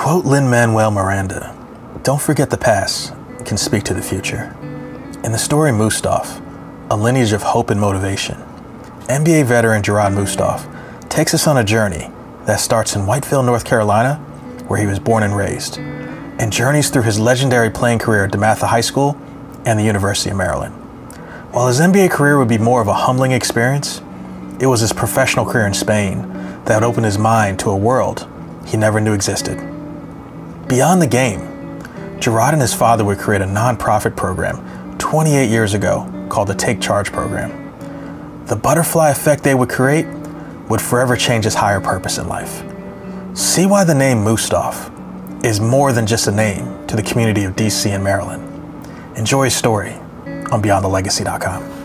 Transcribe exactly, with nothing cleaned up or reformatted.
quote Lin-Manuel Miranda, "Don't forget the past can speak to the future." In the story Mustaf, a lineage of hope and motivation, N B A veteran Jerrod Mustaf takes us on a journey that starts in Whiteville, North Carolina, where he was born and raised, and journeys through his legendary playing career at Dematha High School and the University of Maryland. While his N B A career would be more of a humbling experience, it was his professional career in Spain that opened his mind to a world he never knew existed. Beyond the game, Jerrod and his father would create a non-profit program twenty-eight years ago called the Take Charge Program. The butterfly effect they would create would forever change his higher purpose in life. See why the name Mustaf is more than just a name to the community of D C and Maryland. Enjoy his story on beyond the legacy dot com.